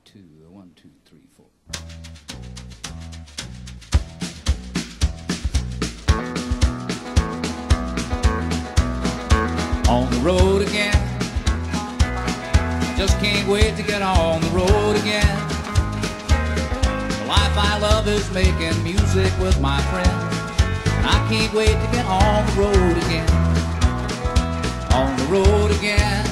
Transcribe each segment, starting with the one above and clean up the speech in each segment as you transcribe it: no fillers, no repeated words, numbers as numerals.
2, 1, 2, 3, 4. On the road again, just can't wait to get on the road again. The life I love is making music with my friends, and I can't wait to get on the road again. On the road again,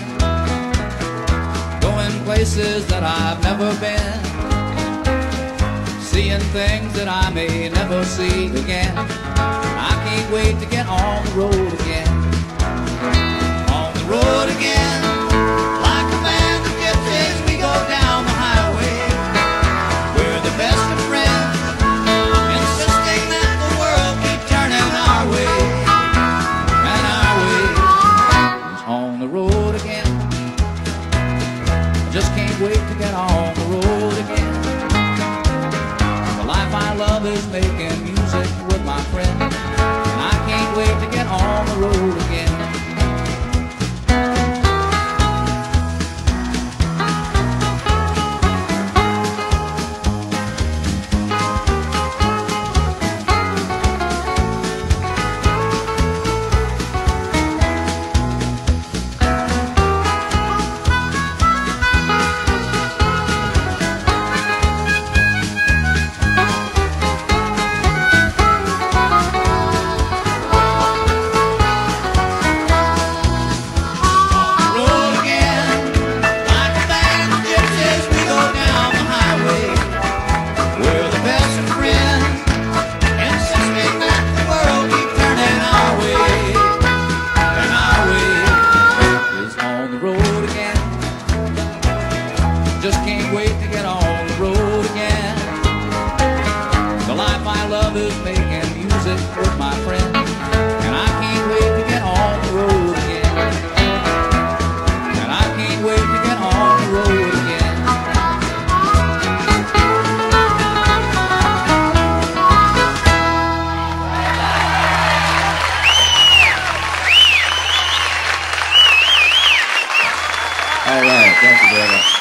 going places that I've never been, seeing things that I may never see again. I can't wait to get on the road again. On the road again, like a band of gypsies, we go down the highway. We're the best of friends, insisting that the world keep turning our way. And our way is on the road again. I just can't wait to get on the road again. The life I love is making music with my friends, and I can't wait to get on the road again. Just can't wait to get on the road again. The life I love is making music with my friends, and I can't wait to get on the road again. And I can't wait to get on the road again. All right, thank you very much.